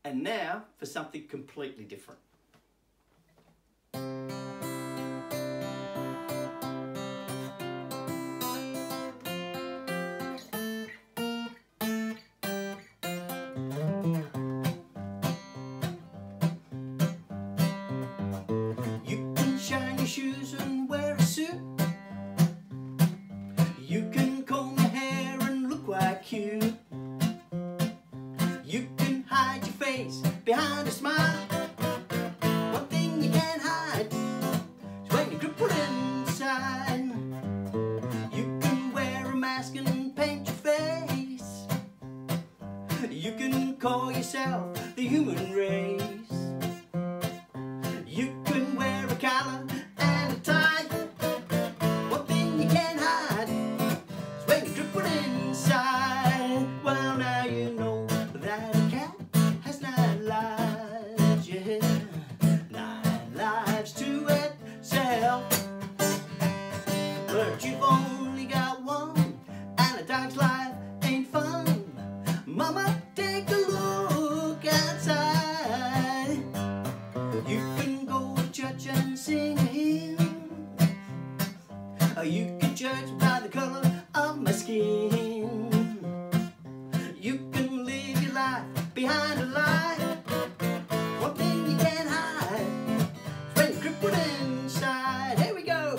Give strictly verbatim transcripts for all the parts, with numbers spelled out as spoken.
And now for something completely different. You can shine your shoes and wear a suit. You can comb your hair and look quite cute. You can hide your face behind a smile. One thing you can't hide is when you're crippled inside. You can wear a mask and paint your face. You can call yourself the human race. You can wear a collar and a tie. One thing you can't hide is when you're crippled inside. Well, now you know that a cat has nine lives, yeah, nine lives to itself. But you've only got one, and a dog's life ain't fun. Mama, take a look outside. You can go to church and sing a hymn. Or you can judge by the color of my skin. You can live your life behind a lie. One thing you can't hide is when you're crippled inside. Here we go.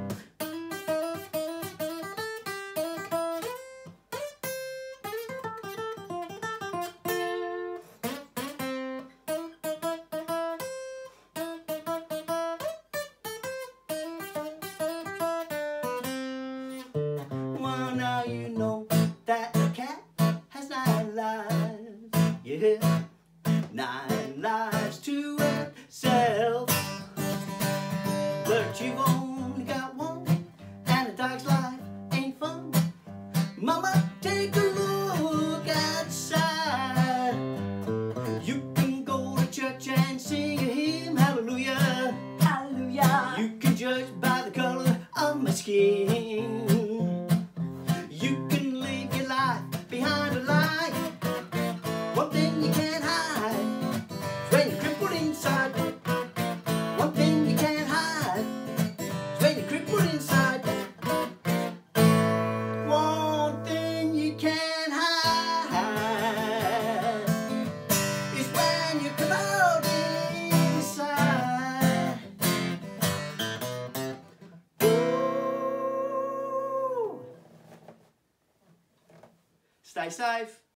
Well, now you know that a cat has nine lives, yeah, nine lives to itself. But you've only got one, and a dog's life ain't fun. Mama, take a look outside. You can go to church and sing a hymn, hallelujah, hallelujah. You can judge by the color of my skin. You can live your life behind a lie. One thing you can't hide is when you're crippled inside. One thing you can't hide is when you're crippled inside. One thing you can't hide is when you're crippled inside. Ooh. Stay safe.